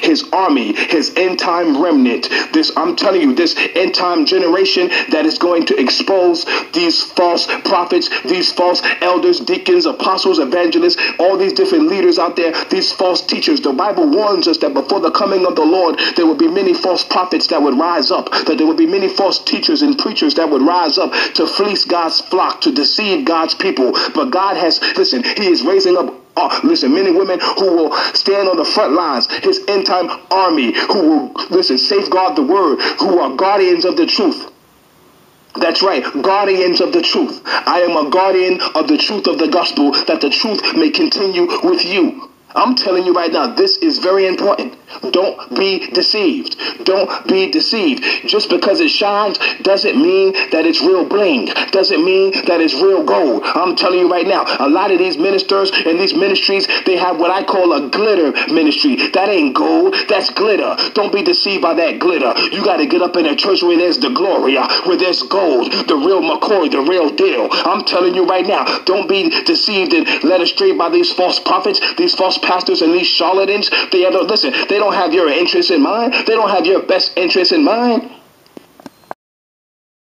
his army, his end time remnant. I'm telling you, this end time generation that is going to expose these false prophets, these false elders, deacons, apostles, evangelists, all these different leaders out there, these false teachers. The Bible warns us that before the coming of the Lord, there will be many false prophets that would rise up, that there would be many false teachers and preachers that would rise up to fleece God's flock, to deceive God's people. But God has, listen, he is raising up men and women who will stand on the front lines, his end time army, who will, safeguard the word, who are guardians of the truth. That's right, guardians of the truth. I am a guardian of the truth of the gospel, that the truth may continue with you. I'm telling you right now, this is very important. Don't be deceived. Don't be deceived. Just because it shines doesn't mean that it's real bling. Doesn't mean that it's real gold. I'm telling you right now, a lot of these ministers and these ministries, they have what I call a glitter ministry. That ain't gold. That's glitter. Don't be deceived by that glitter. You got to get up in a church where there's the Gloria, where there's gold, the real McCoy, the real deal. I'm telling you right now, don't be deceived and led astray by these false prophets, these false pastors, and these charlatans. They don't have your interest in mind. They don't have your best interest in mind.